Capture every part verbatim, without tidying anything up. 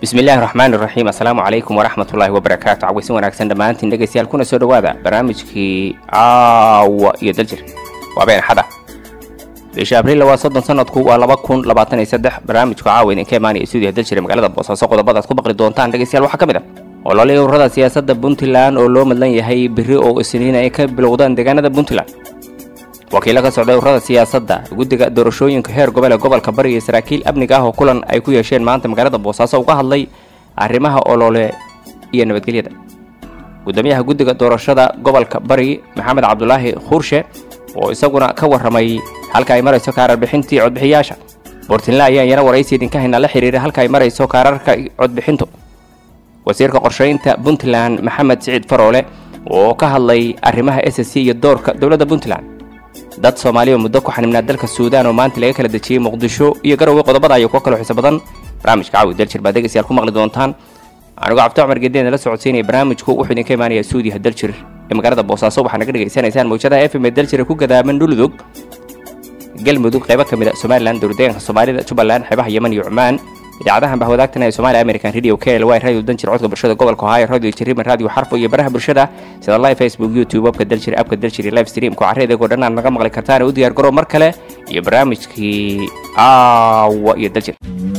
بسم الله الرحمن الرحيم. السلام عليكم ورحمة الله وبركاته. عويسين وناكسن دمانتين دقيسيال كنا سودو وادا برنامجكي عاو يدلجر وابين حدا بيش أبريل لوا صدن سنة كو لبا كون لباتن يسدح برنامجكو عاوين إن كمان يسودي يدلجر مقالة بوصاصة قوضا بادات كو بقري دونتان دقيسيال وحا كمدا والله لي وردا سياسة بنتلان oo loo madlan yahay biri oo isniin ay ka bilowdaan deegaanada Puntland wakiilka socday ururada siyaasadda guddiga doorashooyinka heer gobol gobolka bari iyo saraakiil amniga ah oo kulan ay ku yeesheen maanta magaalada Boosaaso uga hadlay arrimaha olole iyo nabadgelyada gudoomiyaha guddiga doorashada gobolka bari Maxamed Cabdullaahi Khurshe oo isaguna ka waramay halka ay marayso kaarar bixintii codbixiyaasha Puntland ayaa yana waraysi idinka hayna la xiriiray halka ay marayso kaararka codbixintu wasiirka qorsheynta Puntland Maxamed Siciid Faroole oo ka hadlay arrimaha S S C iyo doorka dawladda Puntland dad Soomaaliya muddo ku xanimnaa dalka Suudaan oo maanta laga kala dajiyay Muqdisho iyo garowe qodobada ay ku kala xisaab badan barnaamijka caawi daljir baadagaysiyaal ku maqli doontaan anigu Cabdi Cumar Geedeen la socodsiinay barnaamijku wuxuu idin ka imaanaya Suudiga daljir ee magaalada Boosaaso waxaana naga dhageysanaysaan mowjadaha F M daljir ku gadaaman dhuludug galmudug qayb ka mid ah Soomaaliland dowladda Soomaalida Jubaland xeebaha Yemen iyo Cumaan idaacadahan bah wadaagtana ee Soomaali American Radio K L Y radio daljir codka bulshada gobolka Ohio radio Jiriman radio xarfo iyo baraha bulshada sida live Facebook YouTube webka daljir appka daljir live stream ku careeda oo dhanaan naga maqli kartaan u diyaar garow mar kale iyo barnaamijkii aawa iyo daljir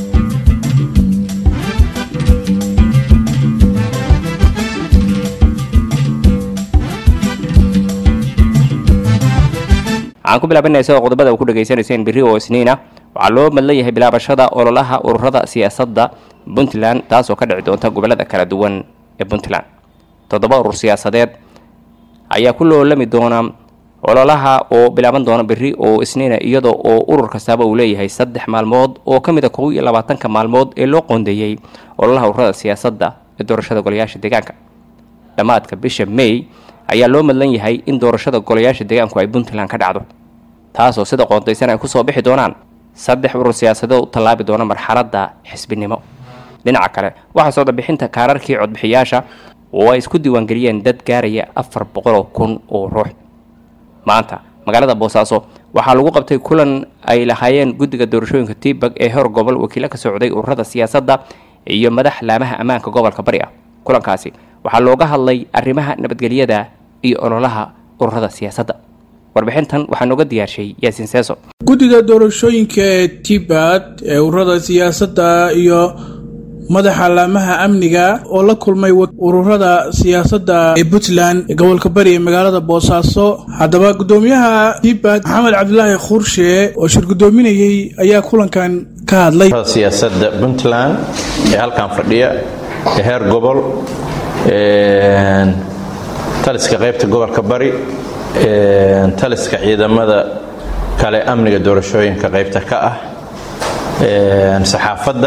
aan ku bilaabanayso qodobada uu ku dhageysanayseen biri oo isniina waxa loo madlayahay bilaabashada ololaha ururada siyaasadda Puntland taas oo ka dhici doonta gobolada kala duwan ee Puntland toddoba urur siyaasadeed ayaa ku loolami doona ololaha oo bilaaban doona biri oo isniina iyadoo oo urur kastaba uu leeyahay saddex maalmood oo kamid ah kow iyo labaatan ka maalmood ee loo qoondeeyay ololaha ururada siyaasadda ee doorashada golayaasha deegaanka dhamaadka bisha May ayaa loo madlan yahay in doorashada golayaasha deegaanku ay Puntland ka dhacdo taas oo sida qoondeysan ay ku soo bixi doonaan saddex urur siyaasadeed oo talaabi doona marxaladda xisbinimo dhinaca kale waxa soo bixinta kaararkii codbixiyaasha oo ay isku diiwaan galiyeen dad gaaraya afar boqol oo kun oo ruux maanta magaalada Boosaaso waxa lagu qabtay kulan ay lahaayeen guddiga doorashooyinka Tiibag ee heer gobol wakiilka ka socday ururada siyaasadda iyo madax laamaha ammaanka gobolka bari ah kulankaasi waxa looga hadlay arrimaha nabadgelyada iyo ololaha ururada siyaasadda warbixintan waxaa nooga diyaarshay Yaasin Seeso guddiga doorashooyinka ee Tiibag ee ururada siyaasadda iyo madaxa laamaha amniga oo la kulmay ururada siyaasadda ee Puntland ee gobolka bari ee magaalada Boosaaso hadaba gudoomiyaha Tiibag Maxamed Cabdullaahi Khurshe oo shir gudoominayay ayaa kulankan ka hadlay siyaasadda Puntland ee halkan fadhiya ee heer gobol ee taliska qaybta gobolka bari ee taliska ciidamada kale amniga doorashooyinka qaybta ka ah ee saxaafadda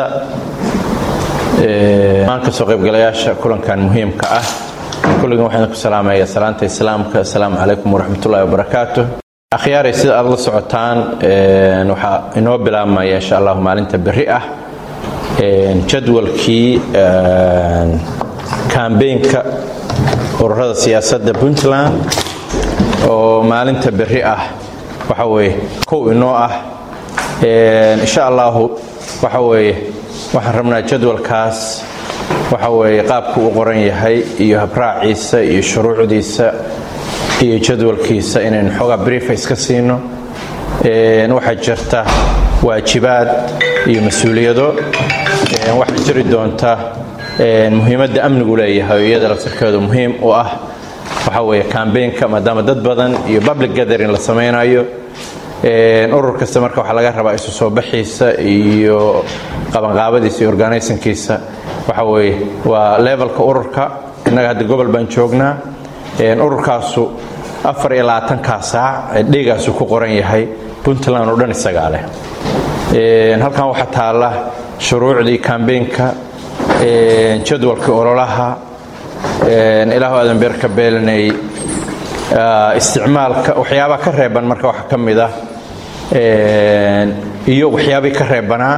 ee maanka soo qaybgalayaasha kulankan muhiimka ah kulligan waxaan ku salaamayaa salaanta islaamka assalaamu calaykum waraxmatullaahi wabarakaatuh akhyaaray sida aad la socotaan ee waxa inoo bilaabmaya insha Allah maalinta bari ah ee jadwalkii ee campaign-ka ururada siyaasadda Puntland oo maalinta bari ah waxa weeye kow inoo ah ee insha Allah waxa weeye waxaan rabnaa jadwalkaas waxa weeye qaabku u qoran yahay iyo habraaciisa iyo shuruucdiisa iyo jadwalkiisa inaan xogaa brief iska siino ee waxa jirta waajibaad iyo mas'uuliyado ee waxa jiri doonta ee muhiimadda amnigu leeyahay iyada laftirkeedu muhiim u ah waxa weeye campaign-ka maadaama dad badan iyo public gathering la sameynayo ee urur kasta marka waxa laga rabaa isu soo bixiisa iyo qabanqaabadiisa iyo organization-kiisa waxa weeye waa levelka ururka inaga hadda gobol baan joognaa ee ururkaasu afar iyo labaatan ka saac ee dhigaasu ku qoran yahay Puntland oo dhan isaga leh ee halkan waxa taala shuruucdii campaign-ka ee jadwalka ololaha ee ilaahu aadan beerka beelanay isticmaalka waxyaabo ka reeban marka waxa kamid ah ee iyo waxyaabo ka reebanaa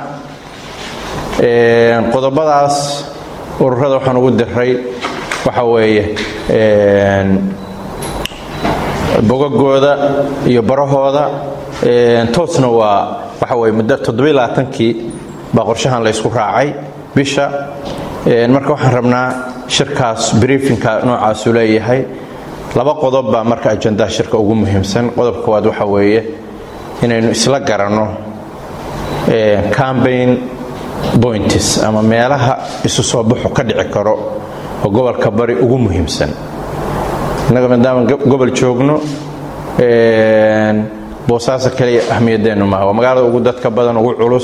ee qodobadaas ururada waxaan ugu diray waxa weeye ee bogagooda iyo barahooda ee toosna waa waxa weeye muddo toddoba iyo labaatan kii ba qorshahan la isku raacay bisha marka waxaan rabnaa shirkaas briefinka noocaas uu leeyahay laba qodob baa marka ajandaha shirka ugu muhiimsan qodobka koowaad waxa weeye inaynu isla garanno campaign points ama meelaha isu soo baxo ka dhici karo oo gobolka bari ugu muhiimsan inaga maadaama gobol joogno boosaaso kaliya ahmiyadeenu maaha waa magaalada ugu dadka badan ugu culus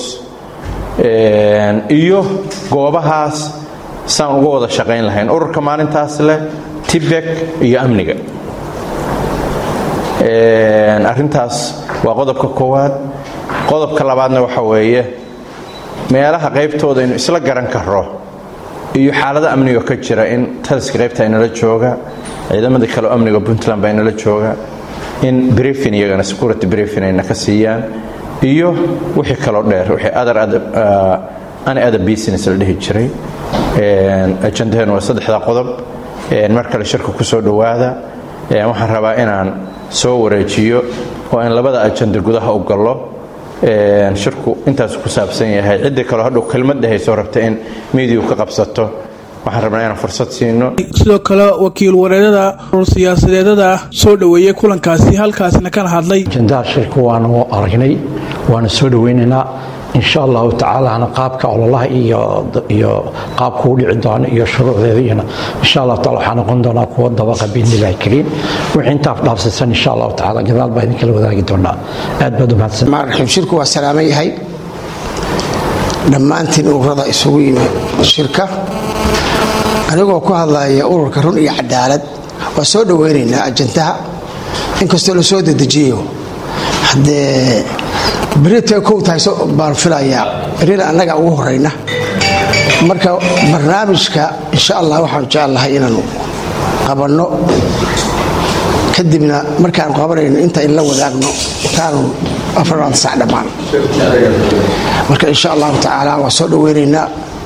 iyo goobahaas saan uga wada shaqayn lahayn ururka maalintaas leh tibek iyo amniga arrintaas waa qodobka koowaad qodobka labaadna waxa weeye meelaha qaybtooda inuu isla garan karo iyo xaalada amniga ka jira in taliska qaybta inala jooga ciidamada kale amniga Puntland baa inala jooga in briefing iyagana security briefing ayna ka siiyaan iyo wixii kale dheer wixii other ana other business la dhihi jiray ajandaheenu waa saddexda qodob marka la shirka ku soo dhawaada waxaan rabaa inaan soo wareejiyo oo in labada ajanda gudaha u galo shirku intaas ku saabsan yahay cid kale hadhow kelmad dhahayso rabta in media ka qabsato waxaan rabnaa inaan fursad siino sidoo kale wakiil wareedada siyaasadeedada soo dhaweeyay kulankaasi halkaasna kan hadlay ajandaha shirku waanu aragnay waana soo dhaweynaynaa insha Allah ta'ala ana qaabka ololaha iyo iyo qaabka uu dhici doono iyo shuruucdeedina insha Allah ta'ala waxaan noqon doonaa kuwa dabaqa biidnillaahi kariim wixii inta dhaafsan insha Allah ta'ala gadaal baa idin kala wadaagi doonaa aad baad u mahadsan marxab shirku waa salaamay yahay dhammaantiin ururada isugu yimid shirka anigoo ku hadlaya ururka run iyo cadaalad waa soo dhaweynaynaa ajandaha inkastoo la soo dedejiyo hadee بريتة كوت هاي سو بارفلايا رينا أنك أوه رينا مركا برنامجك إن شاء الله وحنا إن شاء الله هينانو قبلنا كدبنا مركا قبلنا أنت إلا وذاقنا كانوا أفراد سعد معنا مركا إن شاء الله تعالى وصل ويرنا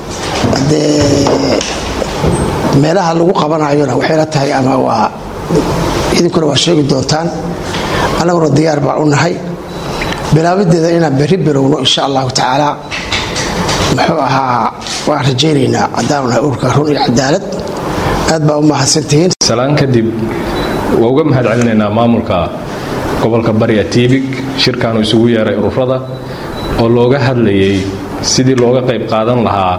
meelaha lagu qabanayo waxay la tahay ama waa idinkuna waa sheegi doontaan anaguna diyaar baan u nahay bilaabadeeda inaan bari bilowno insha Allah taala muxuu ahaa waan rajaynaynaa adaamna urka run iyo cadaalad aad baa u mahadsantihiin salaan kadib waa uga mahad celinaynaa maamulka gobolka bariya tiibig shirkan uu isugu yeeray ururada oo looga hadlayay sidii looga qayb qaadan lahaa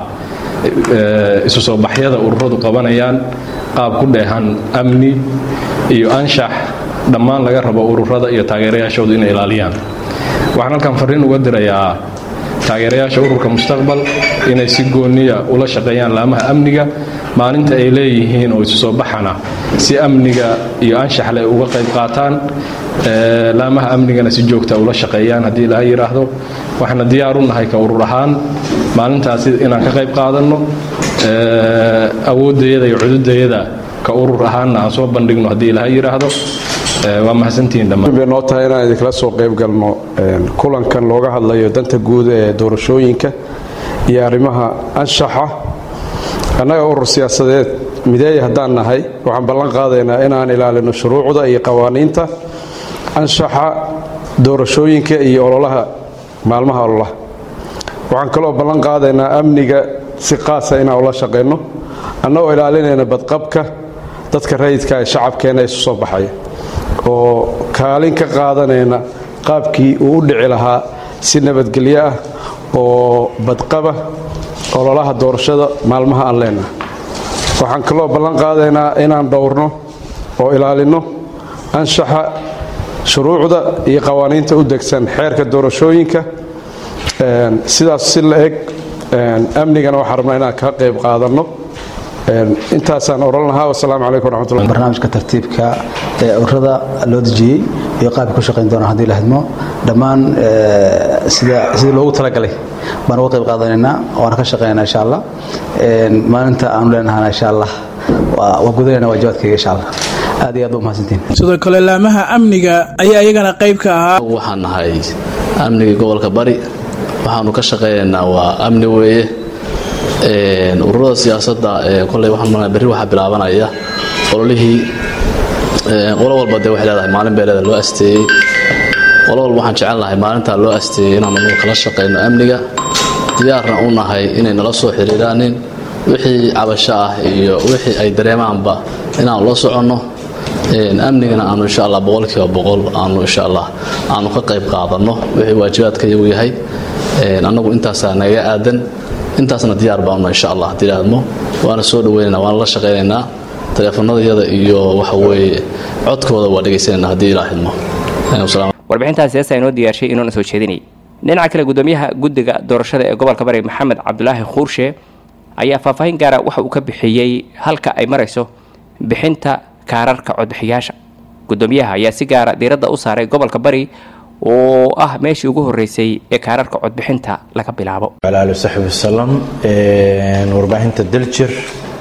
isu soo baxyada ururadu qabanayaan qaab ku dheehan amni iyo anshax dhammaan laga rabo ururada iyo taageerayaashooda inay ilaaliyaan waxaan halkan fariin uga dirayaa taageerayaasha ururka mustaqbal inay si gooniya ula shaqeeyaan laamaha amniga maalinta ay leeyihiin oo isu soo baxana si amniga iyo anshax leh uga qayb qaataan laamaha amnigana si joogta ula shaqeeyaan haddii la yiraahdo waxaana diyaar u nahay ka urur ahaan maalintaas inaan ka qayb qaadano awoodayada iyo cududayada ka urur ahaan aan soo bandhigno haddii la yiraahdo waa mahadsantiin dhammaan noo tahay inaan idinkala soo qayb galno kulankan looga hadlayo danta guud ee doorashooyinka iyo arrimaha anshaxa annaga urur siyaasadeed mideey haddaan nahay waxaan ballan qaadaynaa inaan ilaalino shuruucda iyo qawaaniinta anshaxa doorashooyinka iyo ololaha maalmaha ololaha waxaan kaloo ballan qaadaynaa amniga si qaasa inaan ula shaqeyno annagoo ilaalinayna badqabka dadka rayidka ee shacabkeena isu soo baxaya oo kaalin ka qaadanayna qaabkii uu u dhici lahaa si nabadgelyo ah oo badqaba ololaha doorashada maalmaha aan leenahay waxaan kaloo ballan qaadaynaa inaan dhowrno oo ilaalino anshaxa shuruucda iyo qawaaniinta u degsan xeerka doorashooyinka sidaas si la eg amnigana waxaan rabnaa inaan ka qayb qaadanno intaasaan oran lahaa wasalaamu calaykum waraxmatullahi barnaamijka tartiibka ee ururada loo dejiyey iyo qaabka ku shaqayn doona haddii la hadmo dhammaan sida sidii loogu talagalay baan uga qayb qaadanaynaa waana ka shaqaynaynaa insha allah maalinta aanu leenahana insha allah waa gudanayna waajibaadkayga insha allah aad iyo aad u mahadsantiin sidoo kale laamaha amniga ayaa iyagana qayb ka ahaa waxaan nahay amniga gobolka bari waxaanu ka shaqaynaynaa waa amni weeye ururada siyaasadda kolay waxaan marnaa berri waxaa bilaabanaya ololihii qolo walba dee waxay leedahay maalin bay leedahay loo asteeyey qolo walba waxaan jecel lahay maalintaa loo asteeyey inaan anagu kala shaqayno amniga diyaarna u nahay inay nala soo xiriiraanin wixii cabasho ah iyo wixii ay dareemaanba inaan la soconno amnigana aanu insha allah boqolkiiba boqol aanu insha allah aanu ka qayb qaadanno wixii waajibaadka iyagu yahay annagu intaasaa naga aadan intaasna diyaar baanu insha allah haddii idhaahmo waana soo dhaweynaynaa waana la shaqaynaynaa teleefanadayada iyo waxa weeye codkooda waa dhegaysanayna haddii ilaahidmo warbixintaasi heesa inoo diyaarshay inoona soo jeedinay dhinaca kale gudoomiyaha guddiga doorashada ee gobolka bari maxamed cabdulaahi khuurshe ayaa faahfaahin gaara waxa uu ka bixiyey halka ay marayso bixinta kaararka codbixiyaasha gudoomiyaha ayaa si gaara diiradda u saaray gobolka bari oo ah meeshii ugu horeysay ee kaararka codbixinta laga bilaabo walaalo saxib sallam warbaahinta daljir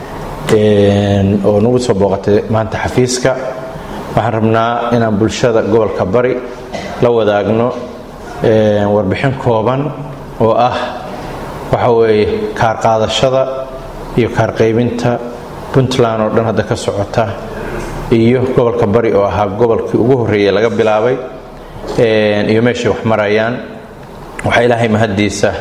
oo nagu soo booqatay maanta xafiiska waxaan rabnaa inaan bulshada gobolka bari la wadaagno warbixin kooban oo ah waxa weeye kaar qaadashada iyo kaar qaybinta puntland oo dhan hadda ka socota iyo gobolka bari oo ahaa gobolkii ugu horeeyay laga bilaabay iyo meeshay wax marayaan waxaa ilaahay mahadiisa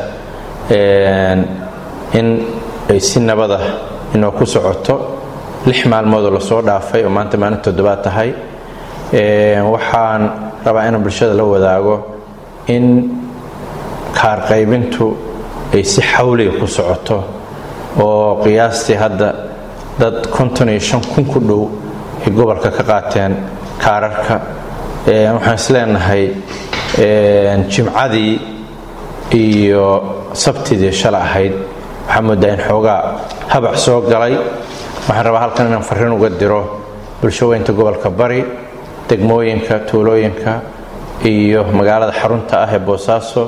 in ay si nabada inoo ku socoto lix maalmoodoo lasoo dhaafay oo maanta maalin toddobaad tahay waxaan rabaa inaan bulshada la wadaago in kaar qaybintu ay si xawliga ku socoto oo qiyaastii hadda dad konton iyo shan kun ku dhow ay gobolka ka qaateen kaararka waxaan isleenahay jimcadii iyo sabtidii shala ahayd waxaa moodaa in xoogaa habac soo galay waxaan rabaa halkan inaan farriin uga diro bulshaweynta gobolka bari degmooyinka tuulooyinka iyo magaalada xarunta ah ee boosaaso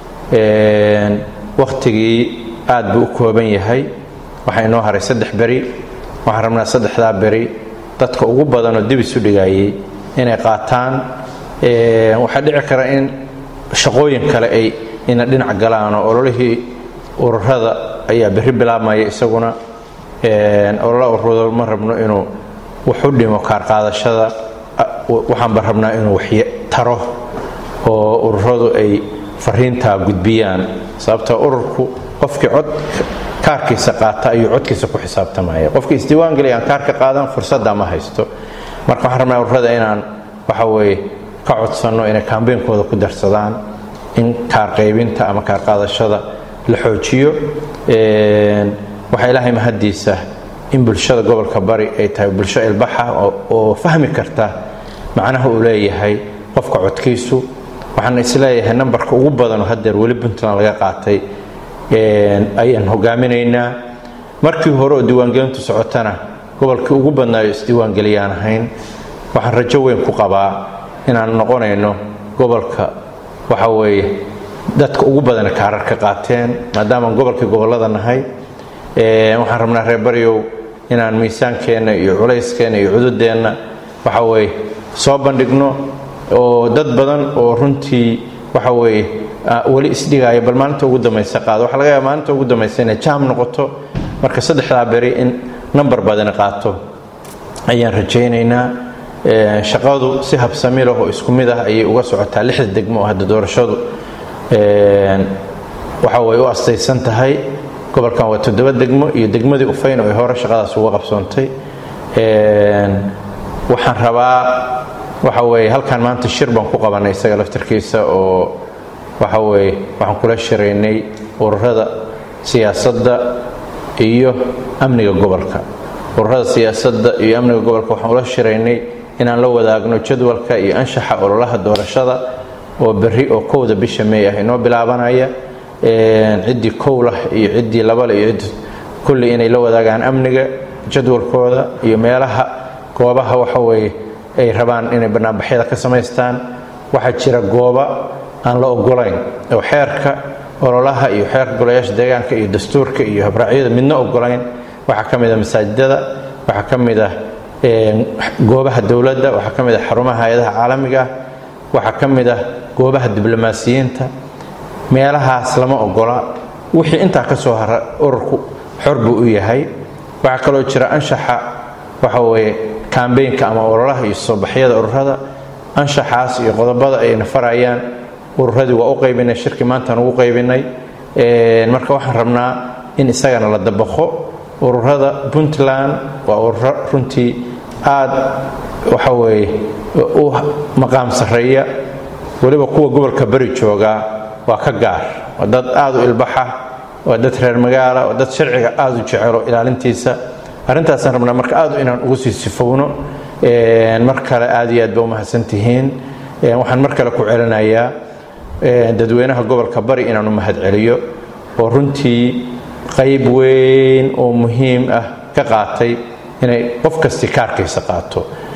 wakhtigii aad buu u kooban yahay waxaa inoo haray saddex beri waxaan rabnaa saddexdaa beri dadka ugu badanoo dib isu dhigayay inay qaataan waxaa dhici kara in shaqooyin kale ay ina dhinac galaan oo ololihii ururada ayaa berri bilaabmaya isaguna olola ururada ma rabno inuu wax u dhimo kaar qaadashada waxaanba rabnaa inuu wax taro oo ururadu ay fariintaa gudbiyaan sababtoo ururku qofkii cod kaarkiisa qaata ayuu codkiisa ku xisaabtamaya qofkii isdiiwaan geliya aan kaarka qaadan fursadda ma haysto marka waxaan rabnaa ururada inaan waxa weeye ka codsanno inay kaambeynkooda ku darsadaan in kaar qaybinta ama kaar qaadashada la xoojiyo waxaa ilaahay mahadiisa in bulshada gobolka bari ay tahay bulsho ilbaxa oo fahmi karta macnaha uu leeyahay qofka codkiisu waxaan isleeyahay nambarka ugu badanoo haddeer weli puntland laga qaatay ayaan hogaaminaynaa markii hore oo diiwaangelintu socotana gobolkii ugu badnaayo isdiiwaangeliyaan ahayn waxaan rajo weyn ku qabaa inaan noqonayno gobolka waxa weeye dadka ugu badan kaarar ka qaateen maadaama gobolkii gobollada nahay waxaan rabnaa reer baryow inaan miisaankeenna iyo culayskeenna iyo cududeenna waxa weeye soo bandhigno oo dad badan oo runtii waxa weeye weli isdhigaayo bal maalinta ugu dambaysa qaado waxaa laga yaaba maalinta ugu dambaysa inay jaam noqoto marka saddexdaa beri in nambar badani qaato ayaan rajaynaynaa shaqadu si habsami leh oo isku mid ah ayay uga socotaa lixda degmo oo hadda doorashadu waxa way u astaysan tahay gobolkan waa toddoba degmo iyo degmadii ufayn oo ay hore shaqadaas uga qabsoontay waxaan rabaa waxa weeye halkan maanta shir baan ku qabanay isaga laftirkiisa oo waxa weeye waxaan kula shiraynay ururada siyaasadda iyo amniga gobolka ururada siyaasadda iyo amniga gobolka waxaan ula shiraynay inaan la wadaagno jadwalka iyo anshaxa ololaha doorashada oo berri oo kowda bisha May ah inoo bilaabanaya ciddii kow lah iyo ciddii laba lah iyo kulli inay la wadaagaan amniga jadwalkooda iyo meelaha goobaha waxa weeye ay rabaan inay barnaamijyada ka samaystaan waxa jira gooba aan la ogolayn oo xeerka ololaha iyo xeerka golayaasha deegaanka iyo dastuurka iyo habraacyada midna ogolayn waxa ka mid ah masaajidada waxa ka mid ah goobaha dawladda waxa ka mid ah xarumaha hay'adaha caalamiga waxa ka mid ah goobaha diblomaasiyiinta meelahaas lama ogola wixii inta ka soo hara ururku xor buu u yahay waxa kale oo jira anshaxa waxa weeye campaign-ka ama ololaha iyo soo baxyada ururada anshaxaas iyo qodobada ay nafarayaan ururadii waa u qaybinay shirki maanta ugu qaybinay marka waxaan rabnaa in isagana la dabaqo ururada Puntland waa urur runtii aad waxa weeye u maqaam sareeya waliba kuwa gobolka bari jooga waa ka gaar waa dad aad u ilbaxa waa dad reer magaala waa dad sharciga aad u jecel ilaalintiisa arintaas aan rabnaa marka aad inaan ugu sii sifowno een mar kale aad iyo aad baa u mahadsantihiin een waxaan mar kale ku celinayaa dadweynaha gobolka bari inaan u mahad celiyo oo runtii qayb weyn oo muhiim ah ka qaatay inay qof kasta kaarkiisa qaato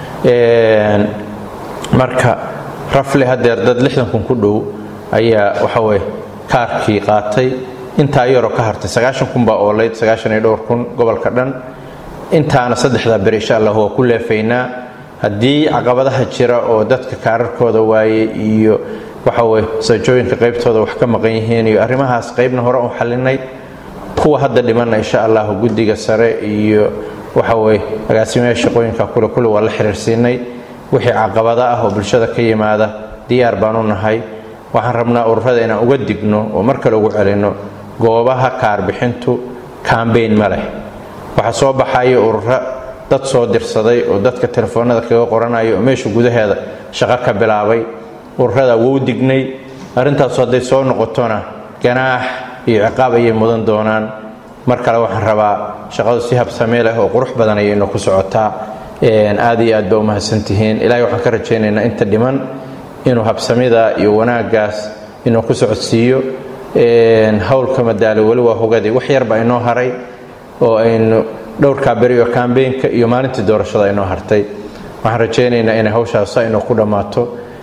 een marka rafle hadeer dad lixdan kun ku dhow ayaa waxa way kaarkii qaatay inta yaro ka hartay sagaashan kun baa oo leed sagaashan iyo dhowr kun gobolka dhan intaana saddexda bari insha Allah waa ku leefeynaa hadii caqabadaha jira oo dadka kaararkooda waaye iyo waxa way sajooyinka qaybtooda wax ka maqan yihiin iyo arrimahaas qaybna hore u xalinay kuwa hadda dhimanay insha Allah gudiga sare iyo waxa way agaasimayaasha shaqooyinka kula kula waa la xiriirsiinay wixii caqabada ah oo bulshada ka yimaada diyaar baan u nahay waxaan rabnaa ururada inaan uga digno oo marka lagu celino goobaha kaar bixintu campaign ma leh waxa soo baxay urura dad soo dirsaday oo dadka telefoonada kaga qoranayo meesha gudaheeda shaqo ka bilaabay ururada wuu dignay arintaas haday soo noqotona ganaax iyo ciqaab ay mudan doonaan markale waxaan rabaa shaqadu si habsame leh oo qurux badan ay inoo ku socotaa een aad iyo aad baa u mahadsantihiin ilaahay waxaan ka rajaynaynaa inta dhiman inuu habsamida iyo wanaagaas inuu ku socodsiiyo een hawlka madaalo wali waa hogaday wax yar baa inoo haray oo aynu dhowrka bari oo campaign-ka iyo maalintii doorashada inoo hartay waxaan rajaynaynaa in hawshaas ay inoo ku dhamaato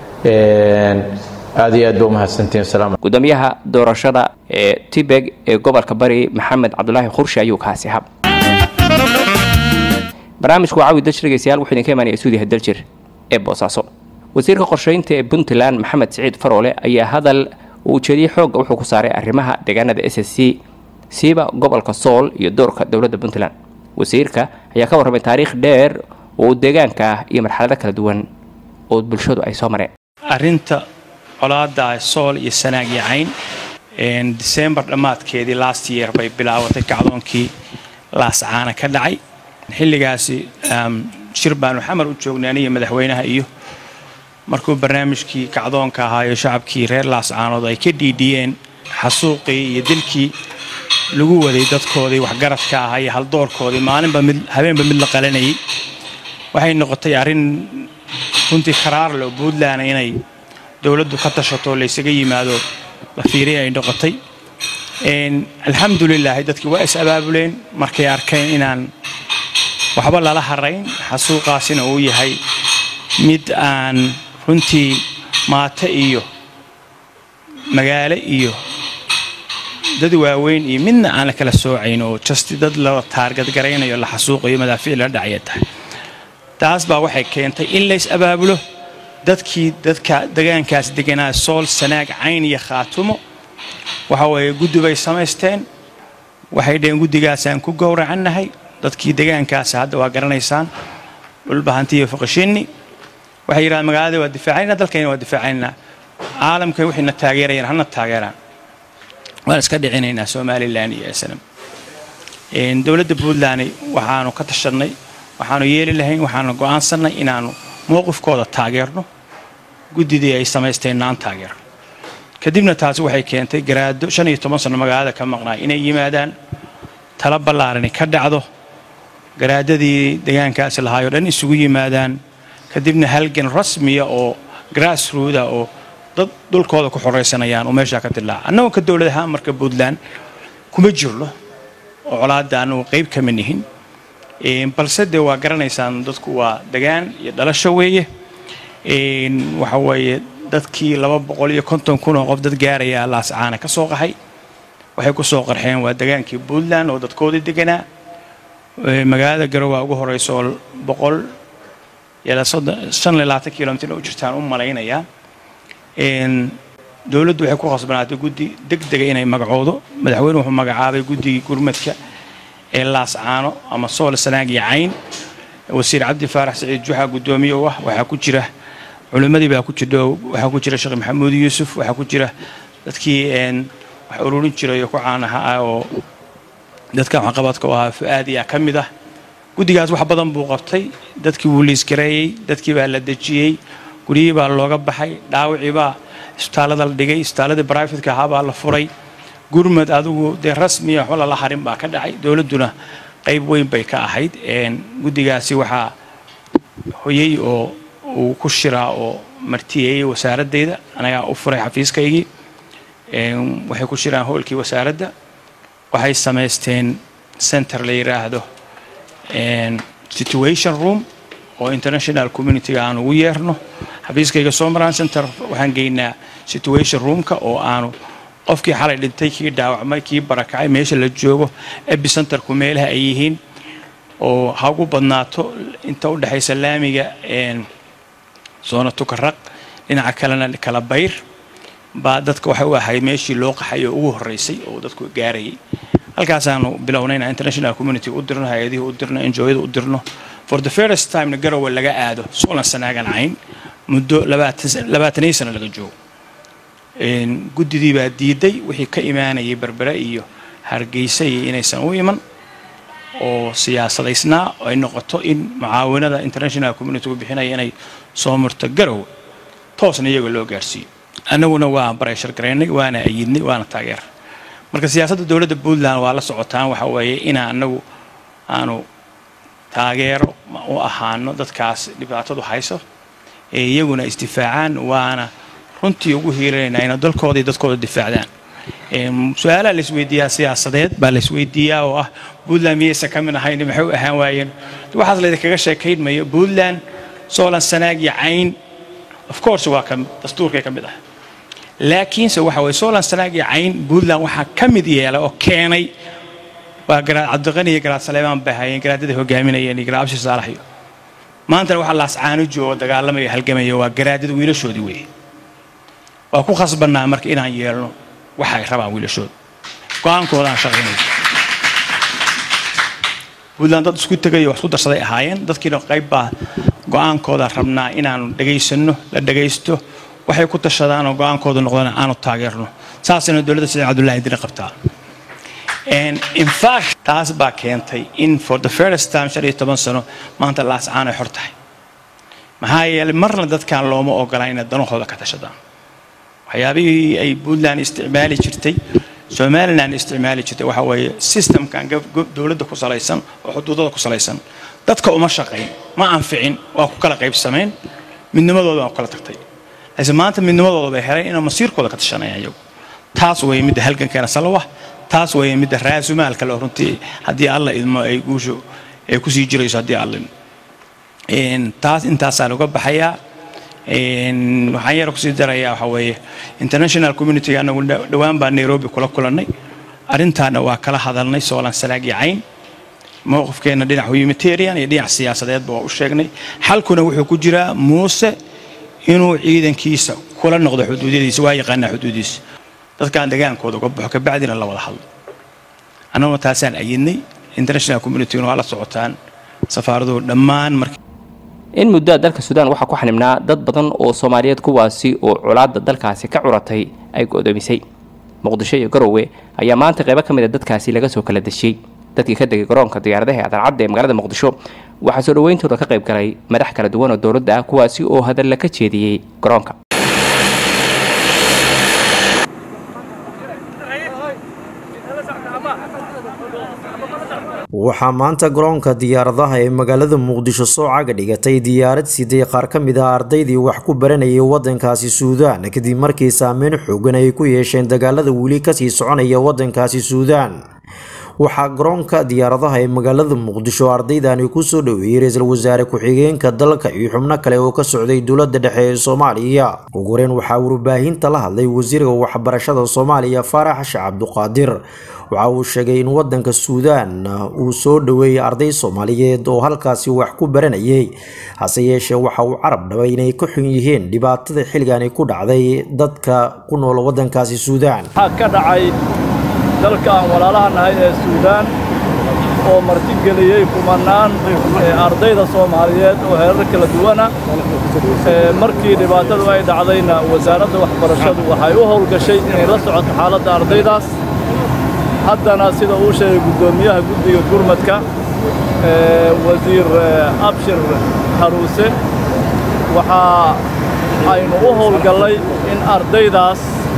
een aad iyo aad baa u mahadsantihiin salaam gudoomiyaha doorashada ee Tibeg ee gobolka bari Maxamed Cabdullaahi Khurshi ayuu kaasi hab barnaamijku waa caawid dashrigiisayaal wuxuu idin ka imaanaya suudiga daljir ee Boosaaso wasiirka qorsheynta ee Puntland Maxamed Saciid Faroole ayaa hadal uu jeediyay xoog wuxuu ku saaray arrimaha deegaanada S S C siiba gobolka Sool iyo doorka dawladda Puntland wasiirka ayaa ka warramay taariikh dheer oo deegaanka iyo marxalado kala duwan oo bulshadu ay soo mareen arinta colaada Sool iyo Sanaag iyo Cayn in December dhamaadkeedii last year bay bilaawatay kacdoonkii laascaana ka dhacay xilligaasi shir baan xamar u joognay aniga madaxweynaha iyo markuu barnaamijkii kacdoonka ahaa ee shacabkii reer laascaanood ay ka dhiidhiyeen xasuuqii iyo dilkii lagu waday dadkoodii wax garadka ahaa iyo hal doorkoodii maalinba mid habeenba mid la qalanayay waxay noqotay arin runtii qaraar loo Puntland inay dawladdu ka tashato la isaga yimaado la fiiriyay ay noqotay een alxamdulillah dadkii waa is abaabuleen markay arkeen inaan waxba lala harayn xasuuqaasina uu yahay mid aan runtii maata iyo magaalo iyo dad waaweyn iyo midna aan la kala soocayn oo just dad la taargad gareynayo la xasuuqayo madaafiic la dhacayay taas baa waxay keentay in la is abaabulo dadkii dadka deegaankaas deganaa Sool Sanaag Cayn iyo Khaatumo waxa way guddi bay sameysteen waxay dheen guddigaas aan ku gowracanahay dadkii deegaankaas hadda waa garanaysaan dhul bahantiyo faqashini waxay yiraahdeen magaalada waa difaacayna dalkeena waa difaacayna caalamka wixina taageerayaan hana taageeraan waan iska dhicinaynaa Soomaaliland iyo Islam in dawladda Puntland waxaanu ka tashanay waxaanu yeeli lahayn waxaanu go'aansanay inaanu موقفkooda taageerno gudidii ay sameysteen naan taageer kadibna taas waxay keentay garaado shan iyo toban sano magaalada ka maqnaa inay yimaadaan tala ballaaran ka dhacdo garaadadii deegaankaas lahaayo dhan isugu yimaadaan kadibna halgan rasmi ah oo grassroots ah oo dad dhulkooda ku xoreysanayaan oo meesha ka dilaa annagu ka dawladaha marka Puntland kuma jirno oo colaadaan oo qayb ka manihin in balse de waa garanaysaan dadku waa deegaan iyo dhalasho weeye in waxa weeye dadkii laba boqol iyo konton kun oo qof dad gaaraya laascaana ka soo qaxay waxay ku soo qarxeen waa deegaankii Puntland oo dadkoodii deganaa magaalada Garowe ugu horeyso boqol iyo shan iyo labaatan kiiloomitir oo jirtaan u maleynaya in dawladdu waxay ku qasbanaatay guddi degdeg ah inay magacoodo madaxweynuhu wuxuu magacaabay guddiga gurmadka ee laascaano ama Sool Sanaag iyo Cayn wasiir Cabdi Faarax Saciid Juxa gudoomiye ah waxa ku jira culimadii baa ku jiro waxa ku jira Sheekh Maxamuud Yuusuf waxa ku jira dadkii een wax ururin jiray oo ku caanaha ah oo dadka waxqabadka u ahaa Fuaad ayaa ka mid ah guddigaas wax badan buu qabtay dadkii wuu liis gareeyay dadkii baa la dejiyay guriyii baa looga baxay dhaawacii baa isbitaalada la dhigay isbitaalada private-ka ahaa baa la furay gurmad adigu dee rasmi ah wala la harin baa ka dhacay dawladuna qayb weyn bay ka ahayd een guddigaasi waxa hoyay oo uu ku shiraa oo martiyay wasaaraddeeda anaga u furay xafiiskaygii een waxay ku shiraan howlkii wasaaradda waxay sameysteen center la yiraahdo een situation room oo international community aan ugu yeerno xafiiskayga Soomaaliland center waxaan geynaa situation roomka oo aanu qofkii xalay dhintay kii dhaawacmay kii barakacay meesha la joogo epicenter ku meelaha ay yihiin oo ha ugu badnaato inta u dhaxaysa laamiga een zona tukaraq dhinaca kalena kala bayr baa dadka waxa uu ahay meeshii loo qaxay oo ugu horeysay oo dadku gaarayay halkaas aanu bilownayna international community u dirno hay'adihi u dirno N G O-yada u dirno for the first time na garowe laga aado Soolan sanaagan cayn muddo labaatan sano laga joogo een guddidii baa diiday wixii ka imaanayay Berbera iyo Hargeysa inaysan u iman oo siyaasadaysnaa ay noqoto in mucaawinada international community u bixinay inay soo marto garowe toosna iyaga loo gaarsiiyo annaguna waa pressure gareynay waana ayidnay waana taageer marka siyaasadda dawladda Puntland waa la socotaan waxa weeye in anagu aanu taageero u ahaano dadkaas dhibaatadu hayso ee iyaguna istifaacaan waana runtii ugu hiileynaa in dalkooda iyo dadkooda difaacdaan ee su'aalaha la isweydiiyaa siyaasadeed baa la isweydiiyaa oo ah Puntland miyaysan ka mid ahayn maxay u ahaan waayeen waxaas la kaga sheekaynmayo Puntland Soolan sanaag iyo cayn of course waa kan dastuurka ka mid ah laakiin se waxa way Soolan sanaag iyo cayn Puntland waxa ka mid yeelay oo keenay waa garaad Cabdiqani iyo garaad Saleeman Bahayn garaadada hogaaminayeen iyo garaad Abshi Saalaxiyo maanta waxa la ascaano joogo dagaalamay halgamay waa garaadada wiilashoodii weey waa ku khasbanaa marka inaan yeelno waxa ay rabaan wiilashood go'aankooda aan shaqeynay Puntland dad isku tagay oo isku darsaday ahaayeen dadkiina qayb baa go'aankooda rabnaa inaan dhageysano la dhageysto waxay ku tashadaan oo go'aankooda noqdaan aanu taageerno saasina dawladda Siciid Cabdullaahi Diin qabtaa and in fact taas baa keentay in for the first time shan iyo toban sano maanta la ascaano ay xortahay maxaa yeelay marna dadkaan looma ogolaan inay danahooda ka tashadaan waxyaabihii ay Puntland isticmaali jirtay Somaliland isticmaali jirtay waxa weeye systemkan dawladda ku salaysan oo xuduudada ku salaysan dadka uma shaqeyn ma anficin waa ku kala qaybsameen midnimadooda waa kala tagtay aysan maanta midnimadooda bay heleen in masiirkooda ka tashanayaan iyagu taas way mid halgankeena salawa taas way mid raasumaalka loo runtii hadii alla idmo ay guusho ay ku sii jirayso hadii alla in taas intaas aan uga baxayaa in waxaan yar ku sii darayaa waxa weeye international community anagu dhawaan baa Nairobi kula kulanay arintaana waa kala hadalnay Soolan sanaag iyo cayn mowqifkeena dhinaca humanitarian iyo dhinaca siyaasadeed baa u sheegnay xalkuna wuxuu ku jiraa Muuse inuu ciidankiisa kula noqdo xuduudihiisa waa yaqaan xuduudihiisa dadkaan dagaankooda uga baxo ka bacdina la wada hadlo anagoo taasaan ayidnay international community oo la socotaan safaaradu dhammaan markii in muddo dalka Suudaan waxa ku xanimnaa dad badan oo Soomaaliyeed kuwaasi oo culaadda dalkaasi ka curatay ay go'doomisay Muqdisho iyo Garowe ayaa maanta qayb ka mid ah dadkaasi laga soo kala dashay dadkii ka degay garoonka diyaaradaha ee Adan Cadde ee magaalada Muqdisho waxa soo dhaweyntooda ka qayb galay madax kala duwan oo dawladda ah kuwaasi oo hadal ka jeediyay garoonka waxaa maanta garoonka diyaaradaha ee magaalada Muqdisho soo caga dhigatay diyaarad sidii qaar ka mid ah ardaydii wax ku baranayay wadankaasi Suudaan kadib markii saameyn xooggan ay ku yeesheen dagaalada wili ka sii soconaya wadankaasi Suudaan waxaa garoonka diyaaradaha ee magaalada Muqdisho ardaydani ku soo dhaweeyay ra'iisul wasaare ku-xigeenka dalka iyo xubno kale oo ka socday dawladda dhexe ee Soomaaliya ugu horeen waxaa warbaahinta la hadlay wasiirka waxbarashada Soomaaliya Faarax Sheekh Cabduqaadir waxa uu sheegay in wadanka Suudaan uu soo dhaweeyay arday Soomaaliyeed oo halkaasi wax ku baranayay hase yeeshee waxa uu carab dhabay inay ku xun yihiin dhibaatada xilligan ku dhacday dadka ku nool wadankaasi Suudaan ka dhacay dalka aan walaalaha nahay ee Suudaan oo martigeliyey kumanaan ardayda Soomaaliyeed oo heerar kala duwana markii dhibaatadu ay dhacdayna wasaaradda waxbarashadu waxay u howlgashay inay la socoto xaaladda ardaydaas haddana sida uu sheegay gudoomiyaha guddiga gurmadka wasiir Abshir Haruuse waxa aynu u howlgalay in ardaydaas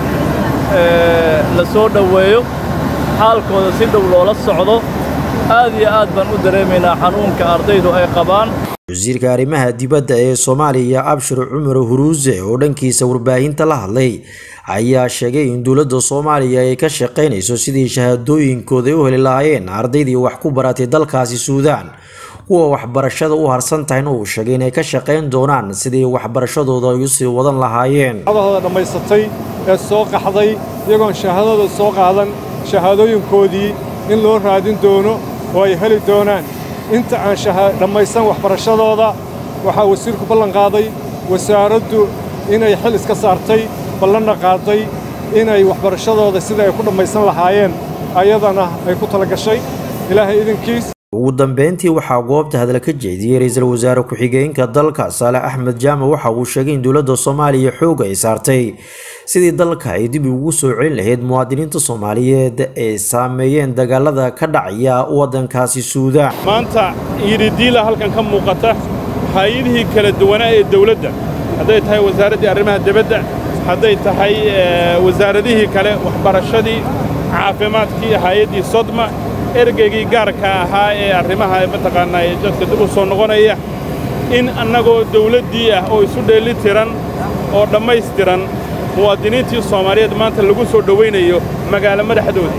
la soo dhaweeyo xaalkooda si dhow loola socdo aad iyo aad baan u dareemaynaa xanuunka ardaydu ay qabaan wasiirka arrimaha dibadda ee Soomaaliya Abshir Cumar Huruuse oo dhankiisa warbaahinta la hadlay ayaa sheegay in dawladda Soomaaliya ay ka shaqeynayso sidii shahaadooyinkooda u heli lahaayeen ardaydii wax ku baratay dalkaasi Suudaan kuwa waxbarashada u harsan tahayna uu sheegay inay ka shaqeyn doonaan sidii waxbarashadooda ay u sii wadan lahaayeen ardayda dhamaysatay ee soo qaxday iyagoon shahaadada soo qaadan shahaadooyinkoodii in loo raadin doono oo ay heli doonaan inta aan dhammaysan waxbarashadooda waxaa wasiirku ballan qaaday wasaaraddu inay xil iska saartay ballanna qaaday inay waxbarashadooda sida ay ku dhammaysan lahaayeen ayadana ay ku tala gashay ilaahay idinkiis ugu dambeyntii waxaa goobta hadal ka jeediyay ra'iisul wasaare ku-xigeenka dalka Saalax Axmed Jaamac waxa uu sheegay in dawladda Soomaaliya xoog ay saartay sidii dalka ay dib ugu soo celin lahayd muwaadiniinta Soomaaliyeed ee saameeyeen dagaalada ka dhacaya wadankaasi Suudaan maanta iridiila halkan ka muuqata hay'adihii kala duwan ee dawladda haday tahay wasaaradda arrimaha dibadda haday tahay wasaaradihii kale waxbarashadii caafimaadkii hay'adii Sodma ergeygii gaarka ahaa ee arrimaha mataqaanaa ee dadka dib u soo noqonaya in annagoo dawladdii ah oo isu dheeli tiran oo dhammaystiran muwaadiniintii Soomaaliyeed maanta lagu soo dhaweynayo magaalo madaxdooda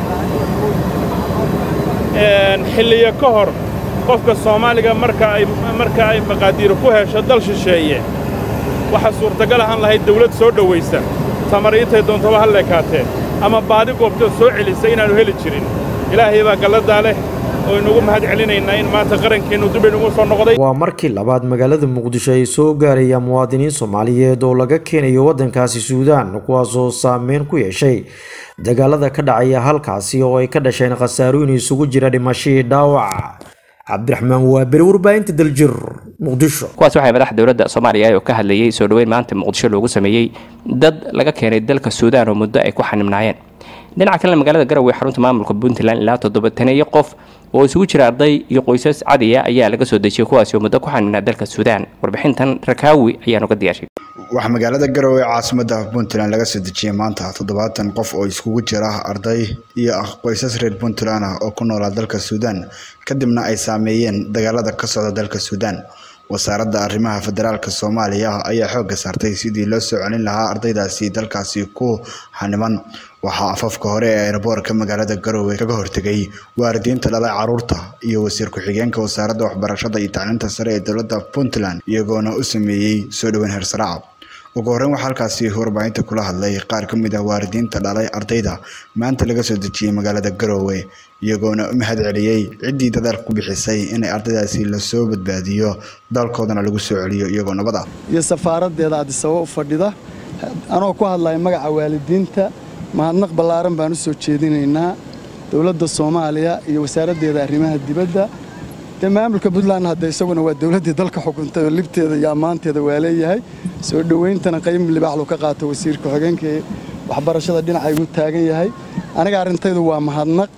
xilliyo ka hor qofka Soomaaliga marka ay marka ay maqaadiir ku hesho dal shisheeye waxa suurtagal ahaan lahayd dawlad soo dhaweysa tamariintay doontaba hal leekaatee ama baadi goobta soo celisay inaanu heli jirin ilaahay baa galadaa leh oo inagu mahad celinaynaa in maanta qarankeenu dib inagu soo noqday waa markii labaad magaalada Muqdisho ay soo gaarayaan muwaadiniin Soomaaliyeed oo laga keenayo wadankaasi Suudaan kuwaas oo saameyn ku yeeshay dagaalada ka dhacaya halkaasi oo ay ka dhasheen khasaarooyin isugu jira dhimasho iyo dhaawac Cabdiraxmaan Waabir warbaahinta Daljir Muqdisho kuwaas waxay madaxda dawladda Soomaaliya oo ka hadlayay soo dhaweyn maanta Muqdisho loogu sameeyay dad laga keenay dalka Suudaan oo muddo ay ku xanimnaayeen dhinaca kale magaalada Garowe xarunta maamulka Puntland ilaa toddobaatan iyo qof oo isugu jira arday iyo qoysas cadiya ayaa laga soo dejiyay kuwaas oo muddo ku xanimnaa dalka Suudaan warbixintan Rakaawi ayaa uga diyaashay waxa magaalada Garowe caasimadda Puntland laga soo dejiyay maanta toddobaatan qof oo isugu jira arday iyo qoysas reer Puntland ah oo ku nool dalka Suudaan kadibna ay saameeyeen dagaalada ka socda dalka Suudaan wasaaradda arrimaha federaalka Soomaaliya ayaa xoog saartay sidii loo soo celin lahaa ardaydaasi dalkaasi ku xaniman waxa afafka hore ee airport-ka magaalada Garowe kaga hortagay waalidiinta dhalay caruurta iyo wasiir ku-xigeenka wasaaradda waxbarashada iyo tacliinta sare ee dowladda Puntland iyagoona u sameeyay soo dhaweyn heersaraac ugu horreyn waxa halkaasi warbaahinta kula hadlay qaar ka mid ah waalidiinta dhalay ardayda maanta laga soo dejiyay magaalada Garowe iyagoona u mahad celiyay ciddii dadaal ku bixisay in ardaydaasi la soo badbaadiyo dalkoodana lagu soo celiyo iyagoo nabad ah iyo safaaradeeda Addis Ababa u fadhida anoo ku hadlay magaca waalidiinta mahadnaq ballaaran baan u soo jeedinaynaa dawladda Soomaaliya iyo wasaaraddeeda arrimaha dibadda maamulka Puntland hadda isaguna waa dawladda dalka xukuntay oo libteeda iyo amaanteeda waa leeyahay soo dhaweyntan qayb libaax loo ka qaato wasiirka xogeenka waxbarashada dhinaca uu taagan yahay aniga arintaydu waa mahadnaq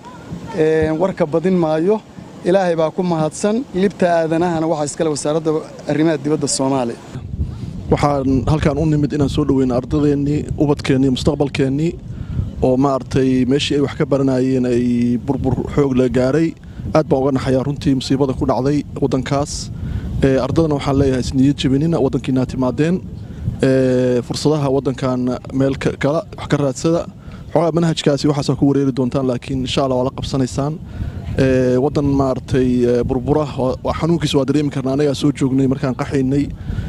ee warka badin maayo ilaahay baa ku mahadsan libta aadanahana waxa iskala wasaaradda arrimaha dibadda Soomaaliya waxaan halkaan u nimid inaan soo dhaweyno ardadeennii ubadkeennii mustaqbalkeennii oo maartay meeshii ay wax ka baranayeen ay burbur xoog la gaaray aad baan uga naxayaa runtii musiibada ku dhacday wadankaas ee ardadana waxaan leeyahay isniyad jabinina wadankiina timaadeen ee fursadaha wadankan meel kala wax ka raadsada xogaa manhajkaasi waxaas ku wareeri doontaan laakiin insha Allah wala qabsanaysaan ee wadan maartay burbura waa xanuunkiisa waa dareemi karnaa anaga soo joognay markaan qaxaynay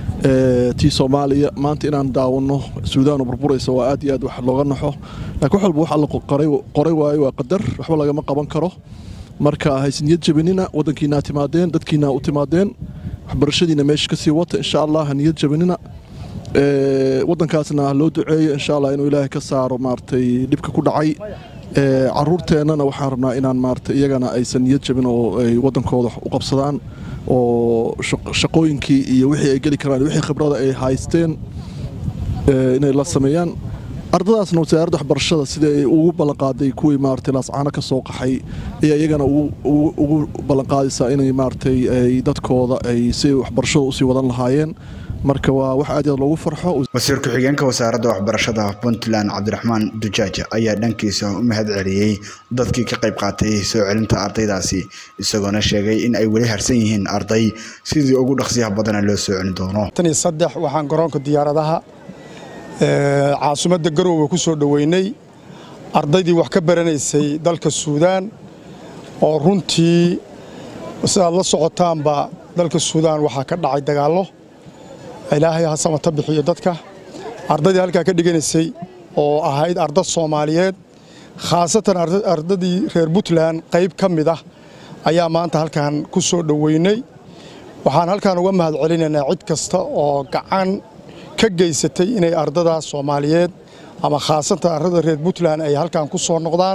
ee tii Soomaaliya maanta inaan daawano Suudaan oo burburaysa waa aad iyo aad wax looga naxo laakiin wax walba waxa la qoray qoray waayo waa qadar waxba laga ma qaban karo marka haysniyad jabinina wadankiina timaadeen dadkiina u timaadeen waxbarashadiina meesha ka sii wata insha Allah niyad jabinina ee wadankaasna loo duceeyo insha Allah inuu Ilaahay ka saaro maartay dibka ku dhacay caruurteennana waxaan rabnaa inaan maarata iyagana aysan niyad jabin oo ay waddankooda u qabsadaan oo shaqooyinkii iyo wixii ay geli karaan wixii khibrada ay haysteen inay la sameeyaan ardadaasna wasaaradda waxbarashada sida ay ugu ballanqaaday kuwii maaragtay laascaano ka soo qaxay ayaa iyagana ugu ballanqaadaysaa inay maaragtay ay dadkooda ay si waxbarashada usii wadan lahaayeen marka waa wax aad loogu farxo wasiir ku-xigeenka wasaaradda waxbarashada Puntland Cabdiraxmaan Dujaaja ayaa dhankiisa u mahad celiyay dadkii ka qayb qaatay soo celinta ardaydaasi isagoona sheegay in ay wali harsan yihiin arday sidii ugu dhaqsiyaha badan loo soo celin doono tan iyo saddex waxaan garoonka diyaaradaha ee caasimadda Garowe ku soo dhaweynay ardaydii wax ka baranaysay dalka Suudaan oo runtii wasaad la socotaanba dalka Suudaan waxa ka dhacay dagaalo ilaahay ha samata bixiyo dadka ardaydii halka ka dhiganaysay oo ahayd arday Soomaaliyeed khaasatan ardaydii reer Puntland qayb kamid ah ayaa maanta halkan ku soo dhaweynay waxaan halkan uga mahad celinaynaa cid kasta oo gacan ka geysatay inay ardada Soomaaliyeed ama khaasatan ardada reer Puntland ay halkan ku soo noqdaan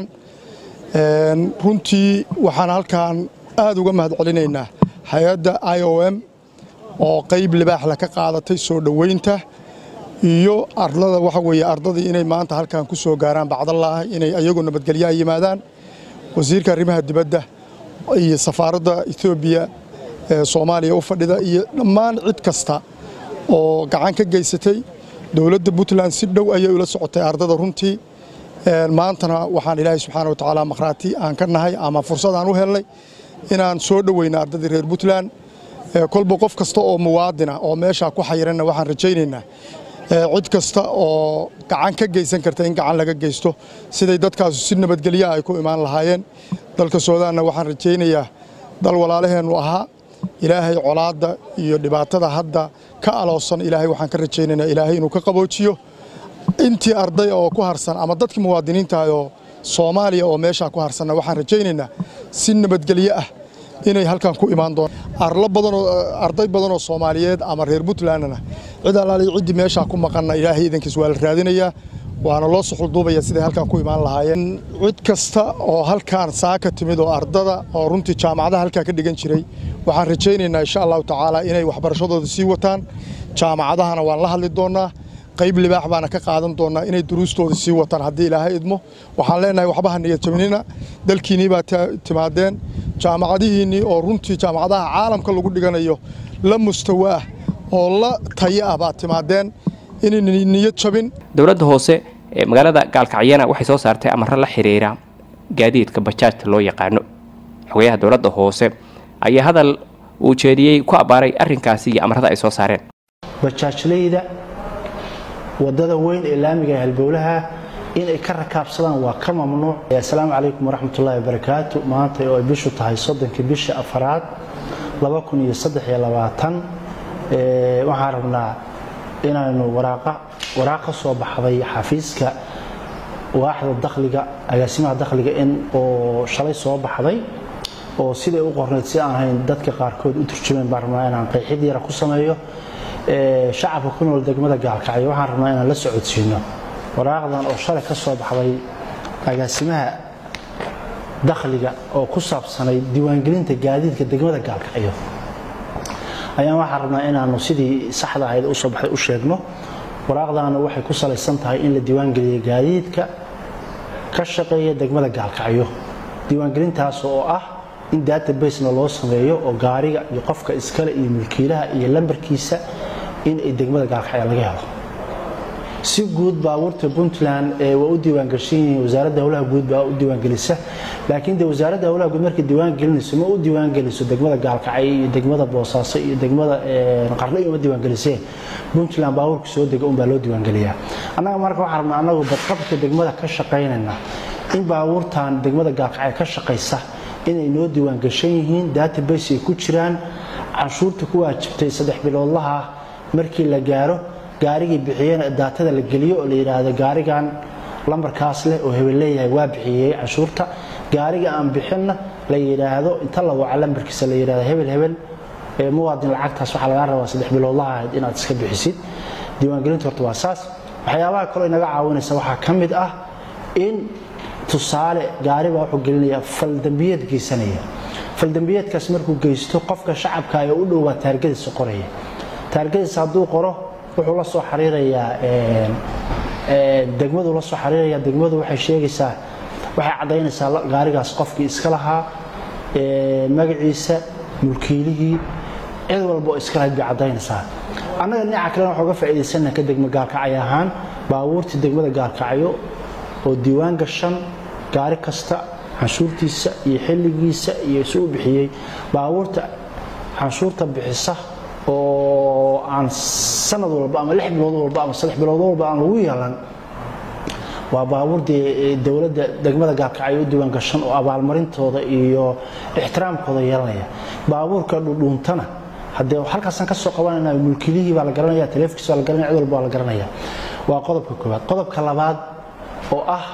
een runtii waxaan halkan aad uga mahad celinaynaa hay'adda I O M oo qayb libaax la ka qaadatay soo dhaweynta iyo ardada waxa weeye ardadii inay maanta halkan ku soo gaaraan bacdallah inay ayagu nabadgelyo yimaadaan wasiirka arrimaha dibadda iyo safaaradda Ethiopia ee Soomaaliya u fadhida iyo dhammaan cid kasta oo gacan ka geysatay dawladda Puntland si dhow ayay ula socotay ardada runtii ee maantana waxaan Ilaahay subxaanahu wa ta'aala maqraati aan ka nahay ama fursad aan u helnay inaan soo dhaweyno ardada reer Puntland kolba qof kasta oo muwaadin ah oo meesha ku xayiranna waxaan rajaynaynaa cid kasta oo gacan ka geysan karta in gacan laga geysto siday dadkaas si nabadgelyo ay ku imaan lahaayeen dalka Soodaanna waxaan rajaynayaa dal walaalaheenu ahaa ilaahay colaada iyo dhibaatada hadda ka aloosan ilaahay waxaan ka rajaynaynaa ilaahay inuu ka qaboojiyo intii arday oo ku harsan ama dadkii muwaadiniinta ah oo Soomaaliya oo meesha ku harsanna waxaan rajaynaynaa si nabadgelyo ah inay halkan ku imaan doon arla badan oo arday badan oo Soomaaliyeed ama reer Puntlandna cid alaali cid meesha ku maqan ilaahay idankiis waa la raadinayaa waana loo soo xulduubaya sidii halkan ku imaan lahaayeen cid kasta oo halkan saaka timid oo ardada oo runtii jaamacadaha halka ka dhigan jiray waxaan rajaynaynaa insha Allah tacaala inay waxbarashadooda sii wataan jaamacadahana waan la hadli doonaa qayb libaax baana ka qaadan doonaa inay duruustooda sii wataan hadii ilaahay idmo waxaan leenahay waxba niyad jabinina dalkiini baa timaadeen jaamacadihiini oo runtii jaamacadaha caalamka lagu dhiganayo la mustawa oo la tayo ah baa timaadeen in niyad jabin dawladda hoose ee magaalada Gaalkacyana waxay soo saartay amar la xiriira gaadiidka bajaajta loo yaqaano xogayaha dawladda hoose ayaa hadal uu jeediyay ku abaaray arrinkaasi iyo amarada ay soo saareen bajaajleyda wadada weyn ee laamiga halbowlaha in ay ka rakaabsadaan waa ka mamnuuc. Assalaamu calaykum waraxmatullaahi wabarakaatu. maanta oo ay bishu tahay soddonka bisha afraad laba kun iyo saddex iyo labaatan ee waxaan rabnaa inaanu waraaqa waraaqa soo baxday xafiiska waaxda dakhliga agaasimaha dakhliga in oo shalay soo baxday oo sida u qorneed si aan ahayn dadka qaarkood u turjumeen baan rabnaa inaan qeexid yar ku sameeyo ee shacabka ku nool degmada Gaalkacyo waxaan rabnaa inaan la socodsiino waraaqdan oo shalay ka soo baxday agaasimaha dakhliga oo ku saabsanay diiwaangelinta gaadiidka degmada Gaalkacyo ayaan waxaan rabnaa inaanu sidii saxda ahayd u soo baxay u sheegno waraaqdan waxay ku salaysan tahay in la diiwaangeliyo gaadiidka ka shaqeeya degmada Gaalkacyo diiwaangelintaas oo ah in database loo sameeyo oo gaariga iyo qofka iskale iyo milkiilaha iyo lambarkiisa in ay degmada Gaalkacyo laga helo si guud baabuurta Puntland ee waa u diiwaan gashay wasaaradda hawlaha guud baa u diiwaan gelisa laakiin de wasaaradda hawlaha guud markii diiwaan gelinayso ma u diiwaan geliso degmada Gaalkacyo iyo degmada Boosaaso iyo degmada Qarle iyo ma diiwaan gelisay Puntland baabuurka soo dega un baa loo diiwaan geliyaa anaga marka waxaan rabnaa anagu badqabka degmada ka shaqeynayna in baabuurtan degmada Gaalkacyo ka shaqeysa inay noo diiwaan gashan yihiin database ay ku jiraan canshuurta ku waajibtay saddex biloodlaha markii la gaaro gaarigii bixiyeen daatada la geliyo oo la yiraahdo gaarigan lambarkaas leh oo hebel leeyahay waa bixiyay canshuurta gaariga aan bixinna la yiraahdo inta la waca lambarkiisa la yiraahdo hebel hebel ee muwaadin lacagtaas waxa laga rabaa saddex biloodlaha inaad iska bixisid diiwaangelinta horta waa saas waxyaabaha kale inaga caawinaysa waxa kamid ah in tusaale gaari baa wuxuu gelinayaa faldambiyeed geysanaya faldambiyeedkaas markuu geysto qofka shacabka ay u dhowaa taargadiisa qoraya taargadiisa hadduu qoro wuxuu la soo xiriirayaa degmadu la soo xiriiraya degmadu waxay sheegaysaa waxay cadaynaysaa gaarigaas qofkii iska lahaa magaciisa mulkiilihii cid walba oo iska lahayd bay cadaynaysaa annaga dhinaca kalena waxaan uga faa'iidaysanaa ka degmo gaalkacyo ahaan baabuurtii degmada gaalkacyo oo diiwaan gashan gaari kasta canshuurtiisa iyo xilligiisa iyo soo bixiyay baabuurta canshuurta bixisa oo aan sanad walba ama lix bilood walba ama saddex bilood walba aan lagu yeelan waa baabuurtii dawladda degmada gaalkacyo u diiwaan gashan oo abaalmarintooda iyo ixtiraamkooda yeelanaya baabuurka dhudhuuntana haddee halkaasaan ka soo qabanayna mulkilihii baa la garanaya taleefankiisa baa la garanaya cid walba waa la garanaya waa qodobka koowaad qodobka labaad oo ah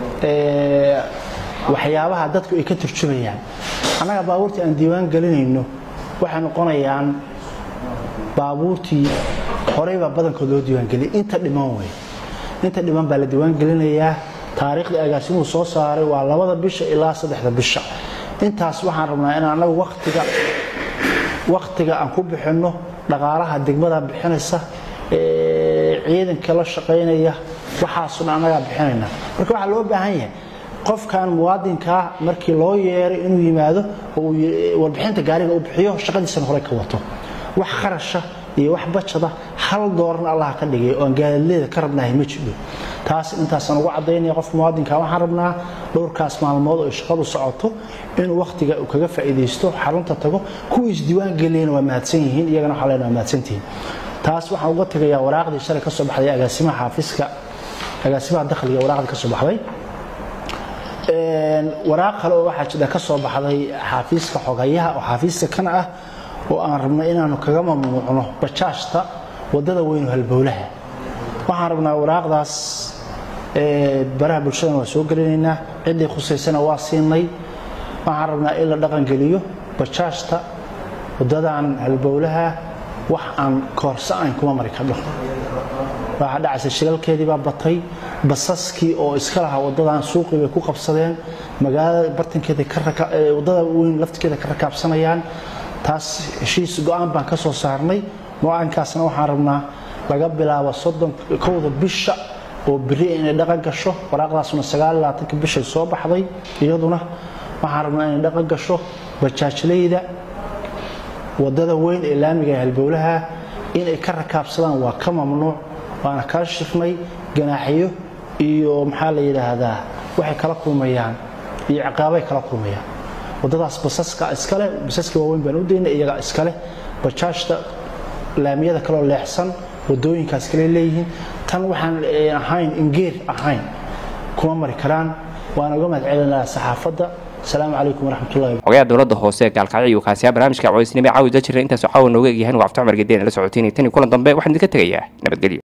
waxyaabaha dadku ay ka turjumayaan annaga baabuurtii aan diiwaan gelinayno waxay noqonayaan baabuurtii horey baa badankood loo diiwaan geliyay inta dhiman wey inta dhiman baa la diiwaan gelinayaa taariikhdii agaasimuhu soo saaray waa labada bisha ilaa saddexda bisha intaas waxaan rabnaa inaan annagu waqtiga waqtiga aan ku bixinno dhaqaalaha degmada bixinaysa ciidanka la shaqaynaya waxaasuna annagaa bixinayna marka waxaa loo baahan yahay qofkan muwaadinkaa markii loo yeeray inuu yimaado oo warbixinta gaariga uu bixiyo shaqadiisana hore ka wato wax qarasha iyo wax bajada hal dooran allah ka dhigay oo gaadileeda ka rabnahay ma jiro taas intaasaan ugu cadaynaya qofka muwaadinka waxaan rabnaa dhowrkaas maalmood oo shaqadu socoto inuu waqtiga uu kaga faa'iideysto xarunta tago kuwa isdiiwaan geliyeen waa mahadsan yihiin iyagana waxaa leenahay mahadsantihiin taas waxaan uga tagayaa waraaqdii shalay ka soo baxday agaasimaha xaafiska agaasimaha dakhliga waraaqda ka soo baxday waraaq kale oo waxaa jira ka soo baxday xaafiiska xogayaha oo xaafiiska kana ah oo aan rabno inaanu kaga mamnuucno bajaajta wadada weyn oo halbowlaha waxaan rabnaa waraaqdaas baraha bulshada waa soo gelinaynaa cidii khuseysana waa siinay waxaan rabnaa in la dhaqan geliyo bajaajta wadadan halbowlaha wax aan koorsa aan kuma mari kadho waxa dhacaysa shilalkeedii baa batay basaskii oo iska lahaa wadadan suuqii bay ku qabsadeen magaalada bartankeeda ka wadada weyn lafteeda ka rakaabsanayaan taas heshiis go'aan baan ka soo saarnay go'aankaasna waxaan rabnaa laga bilaabo soddon kowda bisha oo biri inay dhaqan gasho waraaqdaasuna sagaal iyo labaatanka bisha soo baxday iyaduna waxaan rabnaa inay dhaqan gasho bajaajleyda wadada weyn ee laamiga halbowlaha inay ka rakaabsadaan waa ka mamnuuc waana ka shifnay ganaaxiyo iyo maxaa la yiraahdaa waxay kala kulmayaan iyo ciqaabay kala kulmayaan wadadaas basaska iskale basaska waaweyn baan u deynay iyaga iskale bajaajta laamiyada kale oo leexsan wadooyinkaas kale leeyihiin tan waxaan ahayn ingeer ahayn kuma mari karaan waana uga mahadcelinayaa saxaafadda السلام عليكم ورحمة الله وبركاته. وقاعد دولة هوسة قال قاعد يوكاسيا برامج كعويس نبي عاوز أجر أنت سعاون نوجه هن وعفتع مرجدين لسعوتيني تاني كل ضمبي واحد نكتة جياه نبت قليل.